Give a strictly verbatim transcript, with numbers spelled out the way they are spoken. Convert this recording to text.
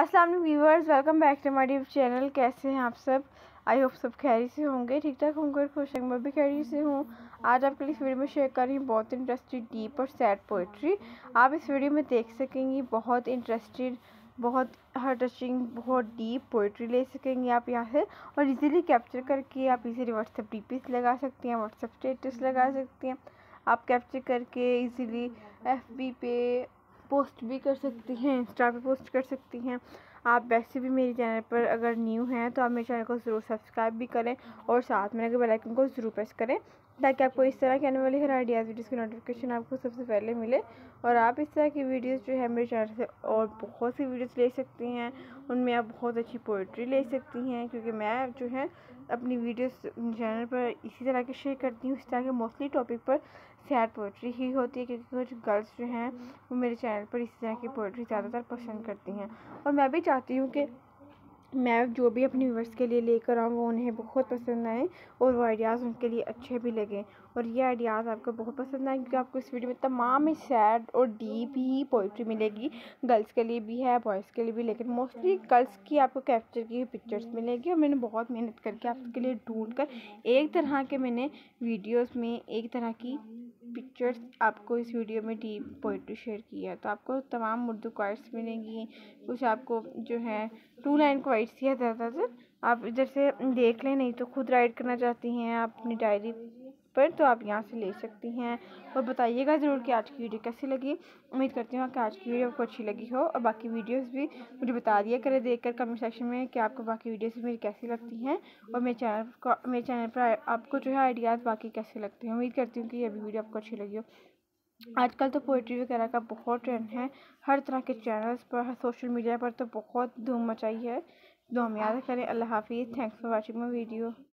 अस्सलाम वालेकुम viewers, welcome back to my YouTube channel. कैसे हैं आप सब? आई होप सब खैरियत से होंगे, ठीक ठाक होंगे, खुश होंगे। मैं भी खैरियत से हूँ। आज आपके लिए इस वीडियो में शेयर कर रही हूँ बहुत इंटरेस्टिंग डीप और सैड पोइट्री। आप इस वीडियो में देख सकेंगी बहुत इंटरेस्टिंग, बहुत हार्ट टचिंग, बहुत डीप पोइट्री ले सकेंगे आप यहाँ से, और इजीली कैप्चर करके आप इजीली व्हाट्सएप डीपीस लगा सकती हैं, व्हाट्सएप स्टेटस लगा सकती हैं। आप कैप्चर करके इजीली एफबी पे पोस्ट भी कर सकती हैं, इंस्टा पे पोस्ट कर सकती हैं। आप वैसे भी मेरे चैनल पर अगर न्यू हैं तो आप मेरे चैनल को ज़रूर सब्सक्राइब भी करें और साथ में लगे बेल आइकन को ज़रूर प्रेस करें, ताकि आपको इस तरह के आने वाली हर आइडियाज़ वीडियोज़ की नोटिफिकेशन आपको सबसे पहले मिले। और आप इस तरह की वीडियोज़ जो है मेरे चैनल से और बहुत सी वीडियोज़ ले सकती हैं, उनमें आप बहुत अच्छी पोइट्री ले सकती हैं, क्योंकि मैं जो है अपनी वीडियोज़ चैनल पर इसी तरह के शेयर करती हूँ। इस तरह के मोस्टली टॉपिक पर सैड पोइट्री ही होती है, क्योंकि कुछ गर्ल्स जो हैं वो मेरे चैनल पर इस तरह की पोइट्री ज़्यादातर पसंद करती हैं। और मैं भी चाहती हूँ कि मैं जो भी अपने व्यूअर्स के लिए लेकर आऊँ वो उन्हें बहुत पसंद आए और वो आइडियाज़ उनके लिए अच्छे भी लगें। और ये आइडियाज़ आपको बहुत पसंद आए, क्योंकि आपको इस वीडियो में तमाम ही सैड और डीप ही पोइट्री मिलेगी। गर्ल्स के लिए भी है, बॉयज़ के लिए भी, लेकिन मोस्टली गर्ल्स की आपको कैप्चर की पिक्चर्स मिलेगी। और मैंने बहुत मेहनत करके आपके लिए ढूंढ कर एक तरह के मैंने वीडियोज़ में एक तरह की पिक्चर्स आपको इस वीडियो में डीप पोइट्री शेयर की है। तो आपको तमाम उर्दू क्वाइट्स मिलेंगी, कुछ आपको जो है टू लाइन क्वाइट्स है ज़्यादातर। आप इधर से देख लें, नहीं तो खुद राइट करना चाहती हैं आप अपनी डायरी पर तो आप यहाँ से ले सकती हैं। और बताइएगा ज़रूर कि आज की वीडियो कैसी लगी। उम्मीद करती हूँ कि आज की वीडियो आपको अच्छी लगी हो, और बाकी वीडियोस भी मुझे बता दिया करें देखकर कमेंट सेक्शन में कि आपको बाकी वीडियोस मेरी कैसी लगती हैं, और मेरे चैनल को मेरे चैनल पर आपको जो है आइडियाज़ बाकी कैसे लगते हैं। उम्मीद करती हूँ कि ये भी वीडियो आपको अच्छी लगी हो। आजकल तो पोइट्री वगैरह का बहुत ट्रेंड है, हर तरह के चैनल्स पर, हर सोशल मीडिया पर तो बहुत धूम मचाई है। दुआ में याद करें। अल्लाह हाफिज़। Thanks for watching my video.